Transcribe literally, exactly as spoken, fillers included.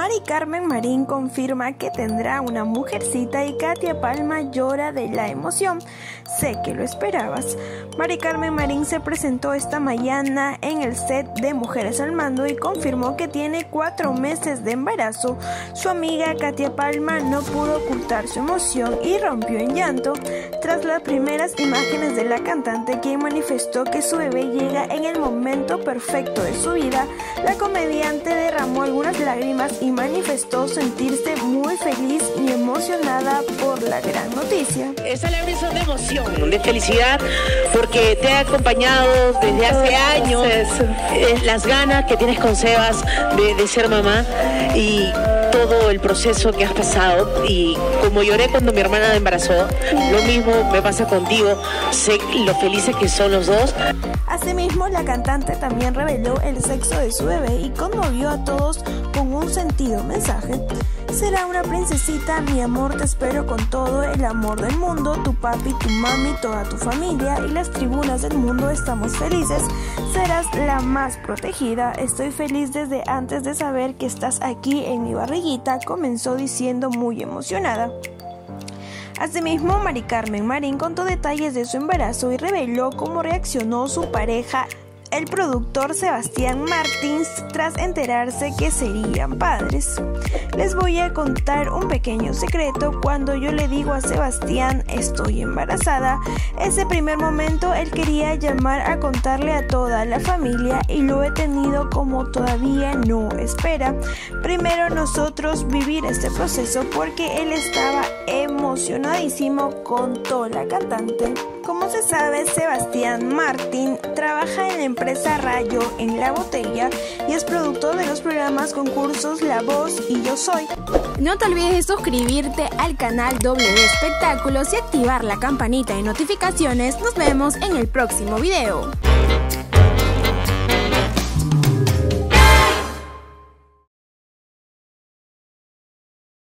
Mari Carmen Marín confirma que tendrá una mujercita y Katia Palma llora de la emoción. Sé que lo esperabas. Mari Carmen Marín se presentó esta mañana en el set de Mujeres al Mando y confirmó que tiene cuatro meses de embarazo. Su amiga Katia Palma no pudo ocultar su emoción y rompió en llanto tras las primeras imágenes de la cantante, quien manifestó que su bebé llega en el momento perfecto de su vida. La comediante derramó algunas lágrimas y manifestó sentirse muy feliz y emocionada por la gran noticia. Esas lágrimas son de emoción, de felicidad, porque te ha acompañado desde hace años, eh, las ganas que tienes con Sebas de, de ser mamá y todo el proceso que has pasado. Y como lloré cuando mi hermana me embarazó, lo mismo me pasa contigo. Sé lo felices que son los dos. Asimismo, la cantante también reveló el sexo de su bebé y conmovió a todos con un sentido mensaje. Será una princesita, mi amor, te espero con todo el amor del mundo, tu papi, tu mami, toda tu familia y las tribunas del mundo estamos felices. Serás la más protegida, estoy feliz desde antes de saber que estás aquí en mi barriguita, comenzó diciendo muy emocionada. Asimismo, Mari Carmen Marín contó detalles de su embarazo y reveló cómo reaccionó su pareja, el productor Sebastián Martins, tras enterarse que serían padres. Les voy a contar un pequeño secreto. Cuando yo le digo a Sebastián estoy embarazada, ese primer momento él quería llamar a contarle a toda la familia y lo he tenido como todavía no espera. Primero nosotros vivir este proceso porque él estaba emocionadísimo, contó la cantante. Como se sabe, Sebastián Martín trabaja en la empresa Rayo en La Botella y es productor de los programas concursos La Voz y Yo Soy. No te olvides de suscribirte al canal W Espectáculos y activar la campanita de notificaciones. Nos vemos en el próximo video.